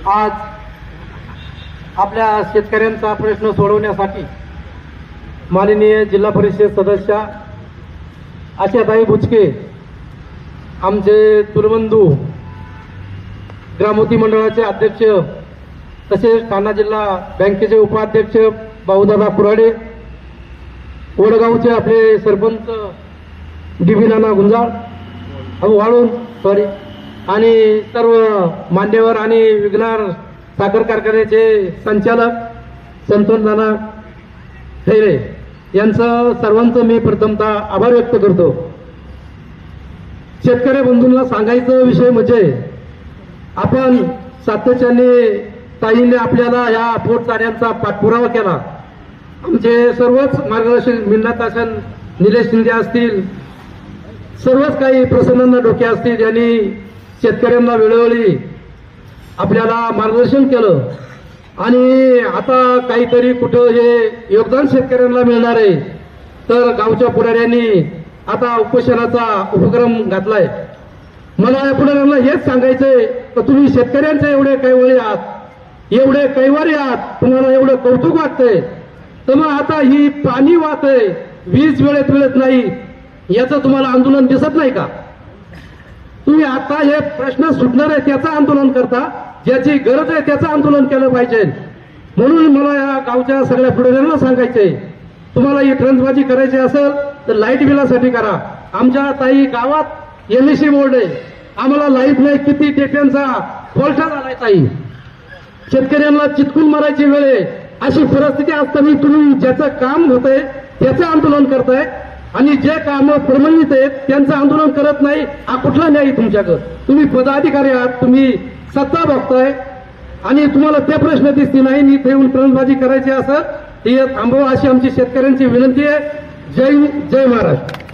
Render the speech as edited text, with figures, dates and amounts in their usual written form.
आज आपल्या शेतकऱ्यांचा प्रश्न सोडवण्यासाठी माननीय जिल्हा परिषद सदस्य आशाताई बुचके, आमचे तुलबंधू ग्रामोती मंडळाचे अध्यक्ष, तसेच ठाणा जिल्हा बँकेचे उपाध्यक्ष भाऊदादा कुराडे, वडगावचे आपले सरपंच डीबी नाना गुंजाळ वाळून आणि सर्व मान्यवर आणि विघ्नार साखर कारखान्याचे संचालक संतोष नाना खैरे यांचं सर्वांचं मी प्रथमतः आभार व्यक्त करतो। शेतकरी बंधूंना सांगायचं विषय म्हणजे आपण सातत्याने ताईंनी आपल्याला या पोटचाऱ्यांचा पाठपुरावा केला। आमचे सर्वच मार्गदर्शक मिन्नातासन निलेश शिंदे असतील, सर्वच काही प्रसन्नांना डोके असतील, यांनी शेतकऱ्यांना वेळोवेळी आपल्याला मार्गदर्शन केलं आणि आता काहीतरी कुठं हे योगदान शेतकऱ्यांना मिळणार आहे, तर गावच्या पुढाऱ्यांनी आता उपोषणाचा उपक्रम घातलाय। मला या पुढाऱ्यांना हेच सांगायचंय की तुम्ही शेतकऱ्यांचे एवढे कैवारी आहात, एवढे कैवारी आहात, तुम्हाला एवढं कौतुक वाटतंय, तर मग आता ही पाणी वाहतंय, वीज वेळेत मिळत नाही, याचं तुम्हाला आंदोलन दिसत नाही का? तुम्ही आता हे प्रश्न सुटणार आहे त्याचं आंदोलन करता, ज्याची गरज आहे त्याचं आंदोलन केलं पाहिजे। म्हणून मला या गावच्या सगळ्या पुढाऱ्यांना सांगायचंय, तुम्हाला ही ट्रंचबाजी करायची असेल तर लाईट बिलासाठी करा। आमच्या ताई गावात एमएससी बोर्ड आहे, आम्हाला लाईट नाही, किती टेप्यांचा फॉल्ट झालाय ताई, शेतकऱ्यांना चितकून मारायची वेळ आहे। अशी परिस्थिती असताना तुम्ही ज्याचं काम होतंय त्याचं आंदोलन करताय आणि जे काम प्रलंबित आहेत त्यांचं आंदोलन करत नाही, हा कुठला न्याय तुमच्याकडे? तुम्ही पदाधिकारी आहात, तुम्ही सत्ता बघताय आणि तुम्हाला ते प्रश्न दिसते नाही, इथे येऊन ट्रंचबाजी करायची असेल ते थांबवा, अशी आमची शेतकऱ्यांची विनंती आहे। जय महाराष्ट्र।